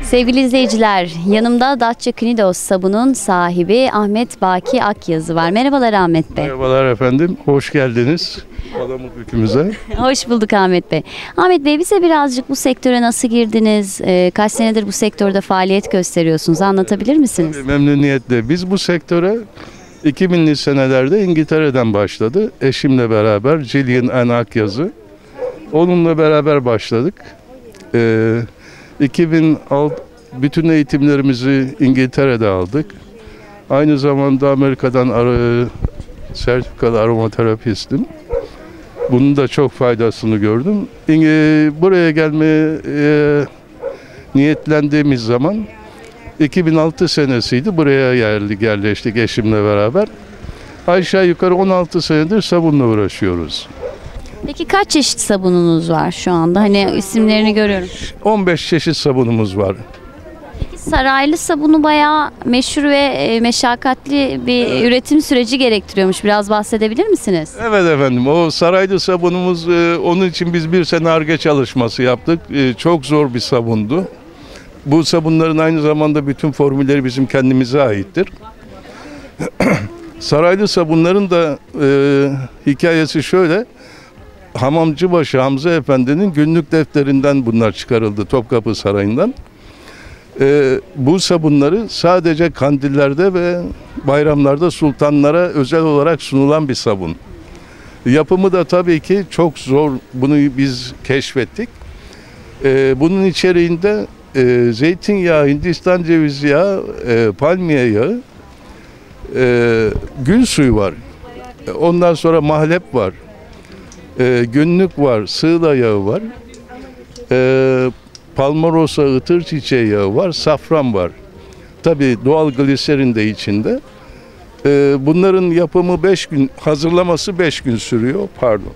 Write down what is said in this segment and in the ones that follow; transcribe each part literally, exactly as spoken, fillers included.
Sevgili izleyiciler, yanımda Datça Knidos sabunun sahibi Ahmet Baki Akyazı var. Merhabalar Ahmet Bey. Merhabalar efendim, hoş geldiniz Palamutbükü'müze. Hoş bulduk Ahmet Bey. Ahmet Bey, bize birazcık bu sektöre nasıl girdiniz? Ee, kaç senedir bu sektörde faaliyet gösteriyorsunuz? Anlatabilir misiniz? Tabii, memnuniyetle. Biz bu sektöre iki binli senelerde İngiltere'den başladı. Eşimle beraber Gillian Ann Akyazı. Onunla beraber başladık. Ee, iki bin altı bütün eğitimlerimizi İngiltere'de aldık. Aynı zamanda Amerika'dan ara, sertifikalı aromaterapistim. Bunun da çok faydasını gördüm. Buraya gelmeye e, niyetlendiğimiz zaman iki bin altı senesiydi. Buraya geldik, yerleştik eşimle beraber. Aşağı yukarı on altı senedir sabunla uğraşıyoruz. Peki kaç çeşit sabununuz var şu anda? Hani isimlerini görüyorum. on beş çeşit sabunumuz var. Peki saraylı sabunu bayağı meşhur ve e, meşakkatli bir evet. üretim süreci gerektiriyormuş. Biraz bahsedebilir misiniz? Evet efendim. O saraylı sabunumuz, e, onun için biz bir sene Ar-Ge çalışması yaptık. E, çok zor bir sabundu. Bu sabunların aynı zamanda bütün formülleri bizim kendimize aittir. Saraylı sabunların da e, hikayesi şöyle. Hamamcıbaşı Hamza Efendi'nin günlük defterinden bunlar çıkarıldı, Topkapı Sarayı'ndan. Ee, bu sabunları sadece kandillerde ve bayramlarda sultanlara özel olarak sunulan bir sabun. Yapımı da tabii ki çok zor, bunu biz keşfettik. Ee, bunun içeriğinde e, zeytinyağı, Hindistan cevizi yağı, e, palmiye yağı, e, gül suyu var. Ondan sonra mahlep var. E, günlük var, sığla yağı var, e, palmarosa ıtır çiçeği yağı var, safran var. Tabii doğal gliserin de içinde. E, bunların yapımı beş gün, hazırlaması beş gün sürüyor, pardon.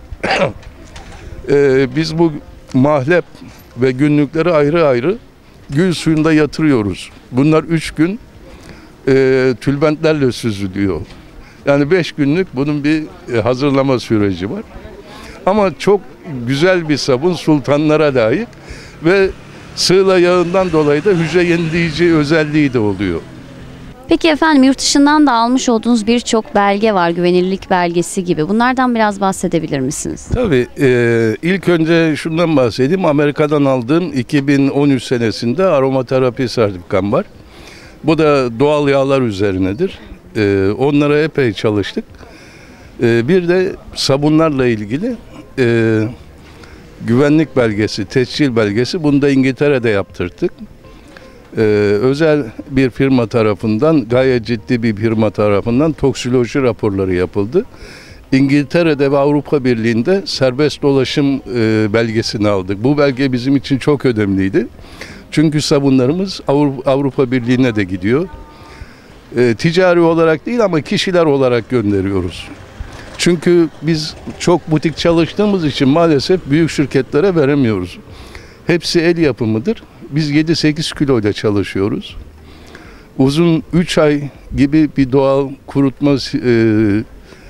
e, biz bu mahlep ve günlükleri ayrı ayrı gül suyunda yatırıyoruz. Bunlar üç gün e, tülbentlerle süzülüyor. Yani beş günlük bunun bir e, hazırlama süreci var. Ama çok güzel bir sabun, sultanlara layık ve sığla yağından dolayı da hücre yenileyici özelliği de oluyor. Peki efendim, yurt dışından da almış olduğunuz birçok belge var, güvenilirlik belgesi gibi. Bunlardan biraz bahsedebilir misiniz? Tabii. E, ilk önce şundan bahsedeyim. Amerika'dan aldığım iki bin on üç senesinde aromaterapi sertifikam var. Bu da doğal yağlar üzerinedir. E, onlara epey çalıştık. E, bir de sabunlarla ilgili e, güvenlik belgesi, tescil belgesi, bunu da İngiltere'de yaptırdık. E, özel bir firma tarafından, gayet ciddi bir firma tarafından toksikoloji raporları yapıldı. İngiltere'de ve Avrupa Birliği'nde serbest dolaşım e, belgesini aldık. Bu belge bizim için çok önemliydi. Çünkü sabunlarımız Avrupa, Avrupa Birliği'ne de gidiyor. E, ticari olarak değil ama kişiler olarak gönderiyoruz. Çünkü biz çok butik çalıştığımız için maalesef büyük şirketlere veremiyoruz. Hepsi el yapımıdır. Biz yedi sekiz kiloyla çalışıyoruz. Uzun üç ay gibi bir doğal kurutma e,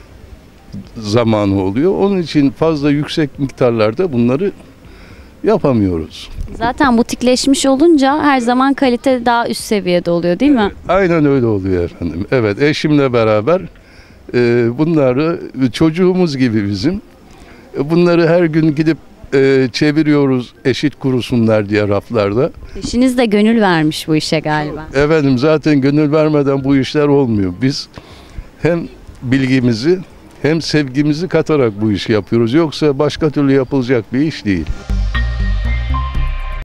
zamanı oluyor. Onun için fazla yüksek miktarlarda bunları yapamıyoruz. Zaten butikleşmiş olunca her zaman kalite daha üst seviyede oluyor, değil mi? Aynen öyle oluyor efendim. Evet, eşimle beraber e, bunları çocuğumuz gibi bizim. Bunları her gün gidip e, çeviriyoruz eşit kurusunlar diye raflarda. Eşiniz de gönül vermiş bu işe galiba. Efendim, zaten gönül vermeden bu işler olmuyor. Biz hem bilgimizi hem sevgimizi katarak bu işi yapıyoruz. Yoksa başka türlü yapılacak bir iş değil.